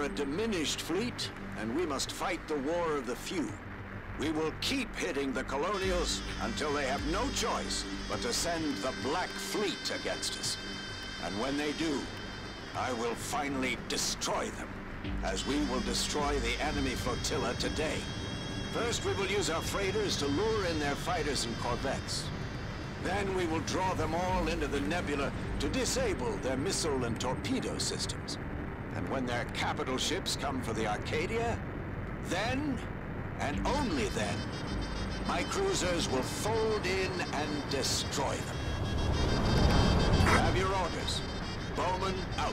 diminished fleet, and we must fight the war of the few. We will keep hitting the Colonials until they have no choice but to send the Black Fleet against us. And when they do, I will finally destroy them, as we will destroy the enemy flotilla today. First, we will use our freighters to lure in their fighters and corvettes. Then we will draw them all into the nebula to disable their missile and torpedo systems. And when their capital ships come for the Arcadia, then, and only then, my cruisers will fold in and destroy them. You have your orders. Bowman out.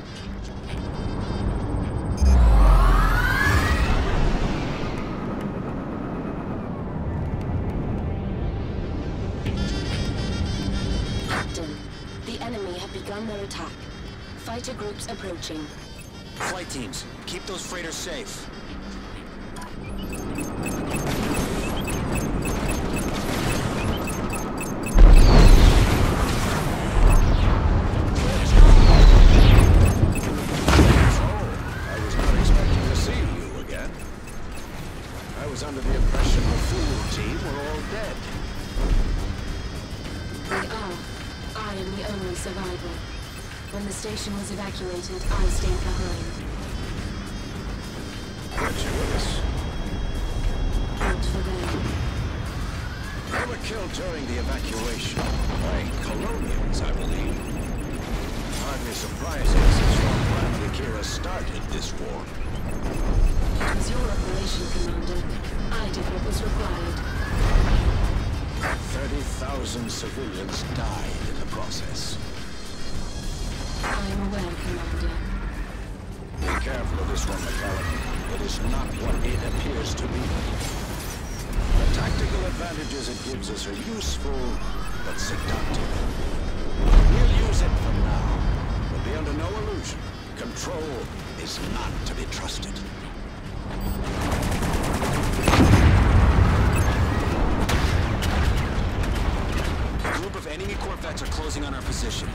Captain, the enemy have begun their attack. Fighter groups approaching. Flight teams, keep those freighters safe. Under the impression the fool team were all dead. They are. I am the only survivor. When the station was evacuated, I stayed behind. Gratuitous. Out for them. They were killed during the evacuation by Colonials, I believe. Hardly surprising since your planet Akira started this war. It was your operation, Commander. I did what was required. 30,000 civilians died in the process. I am aware, Commander. Be careful of this one, McCallum. It is not what it appears to be. The tactical advantages it gives us are useful, but seductive. We'll use it for now, but be under no illusion. Control is not to be trusted. A group of enemy corvettes are closing on our position.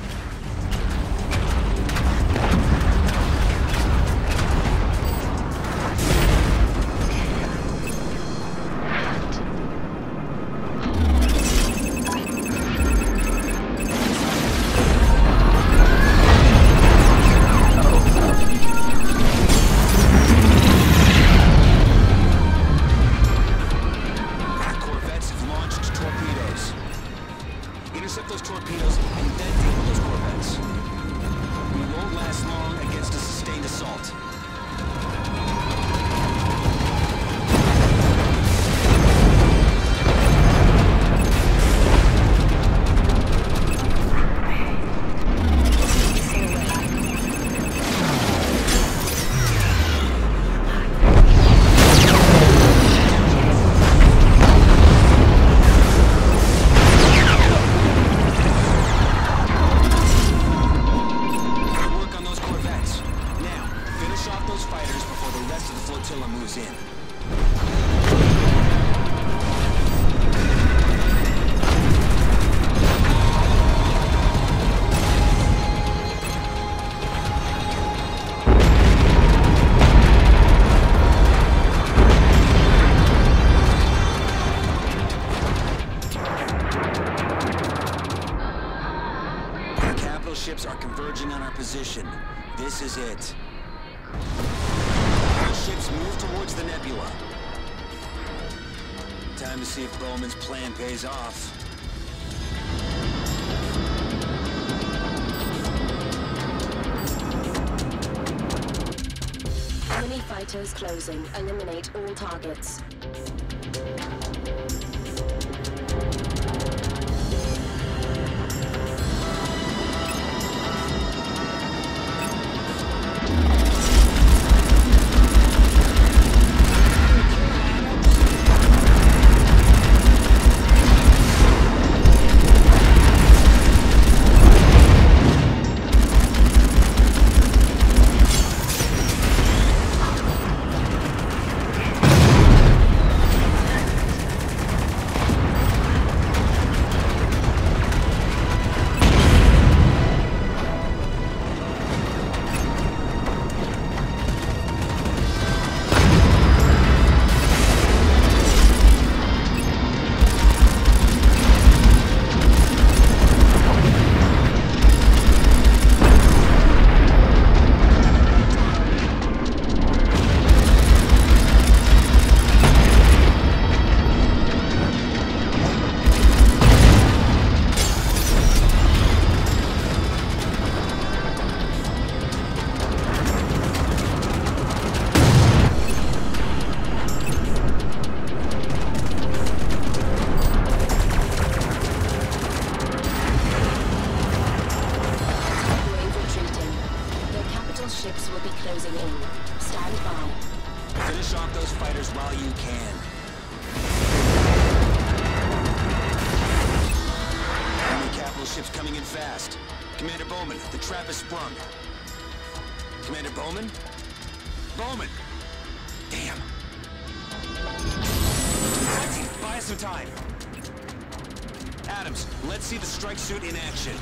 Intercept those torpedoes and then deal with those corvettes. We won't last long against a sustained assault. Flotilla moves in. Capital ships are converging on our position. This is it. Ships move towards the nebula. Time to see if Bowman's plan pays off. Enemy fighters closing. Eliminate all targets. Commander Bowman, the trap is sprung. Commander Bowman? Bowman! Damn. Red team, buy us some time. Adams, let's see the strike suit in action.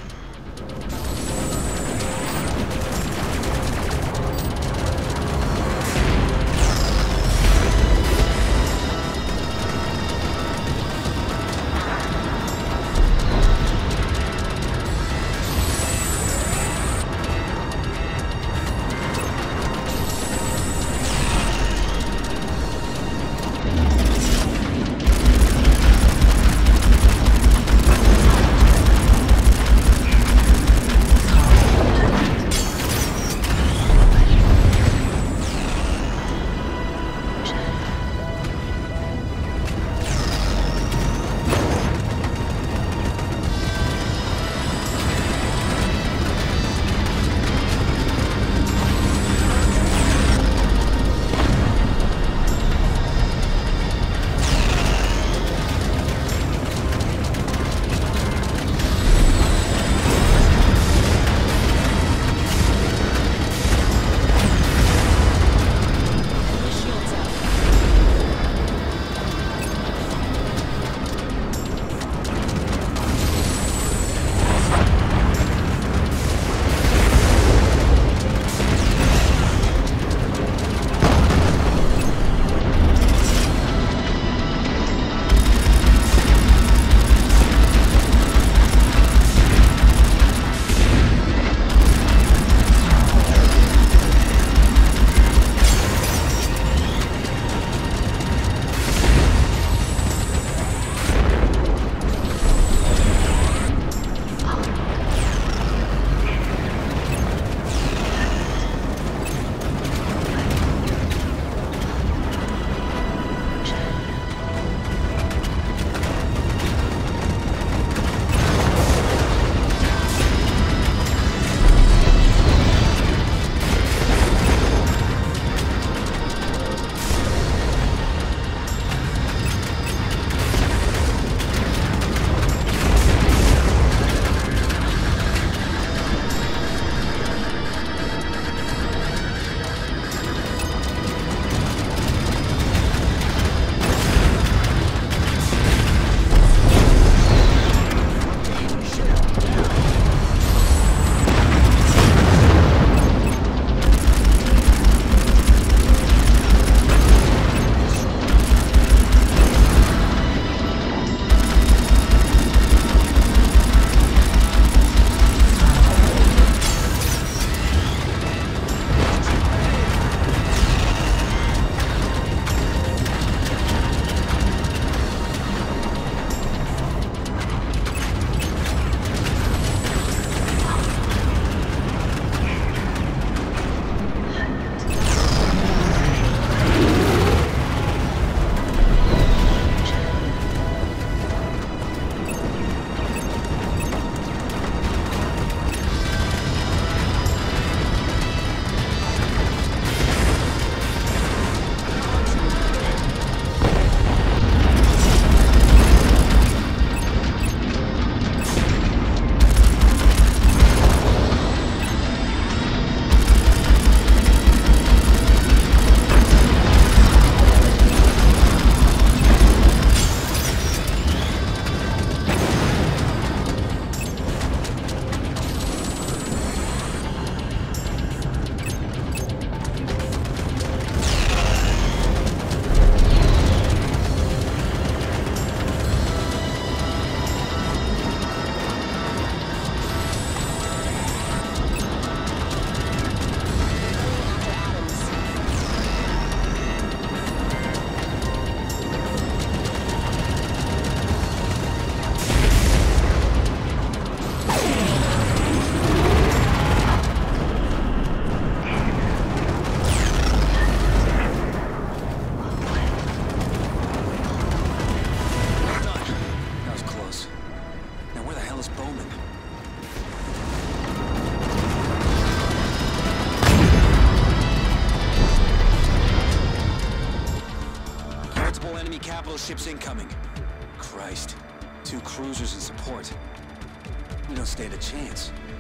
Ships incoming. Christ. 2 cruisers in support. We don't stand a chance.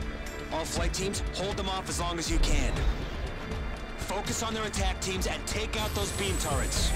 All flight teams, hold them off as long as you can. Focus on their attack teams and take out those beam turrets.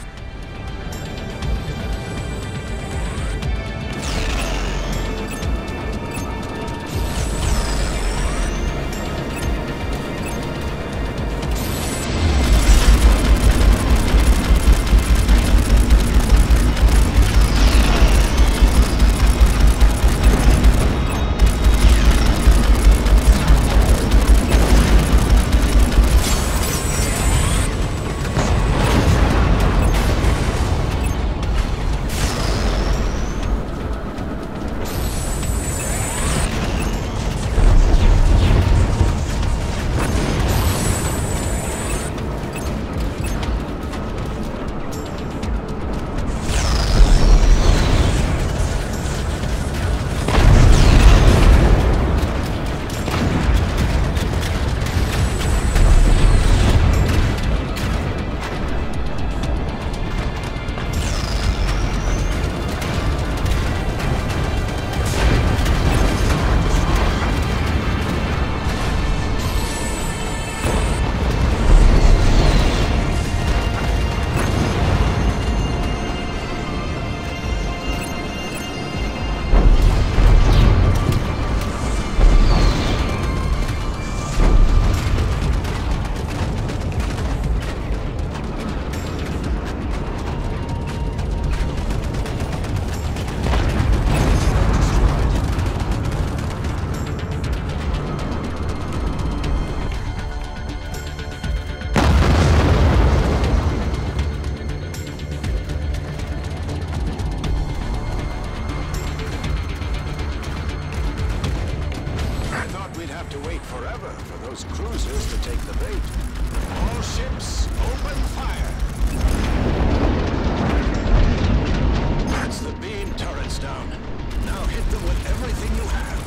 those cruisers to take the bait. All ships, open fire! That's the beam turrets down. Now hit them with everything you have.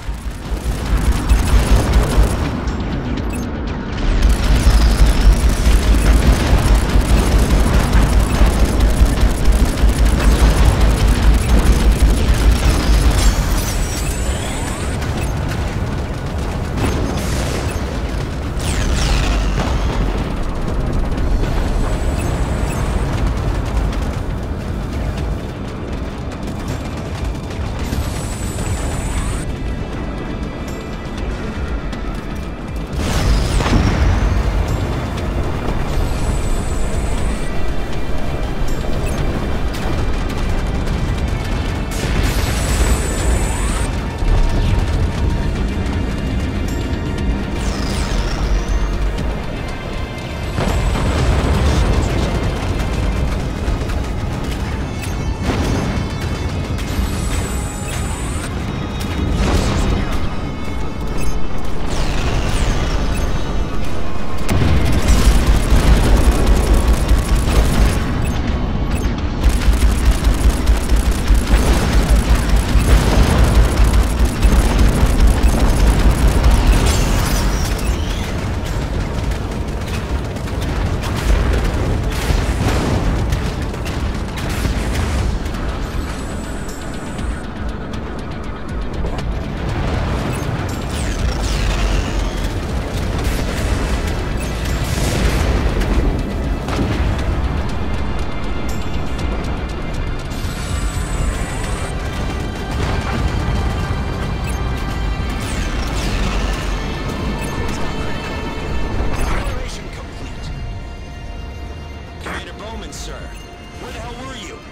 Bowman, sir. Where the hell were you?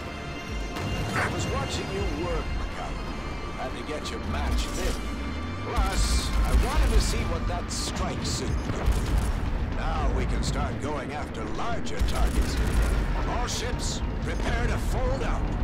I was watching you work, Colonial. Had to get your match fit. Plus, I wanted to see what that strike suit could do. Now we can start going after larger targets. All ships, prepare to fold out.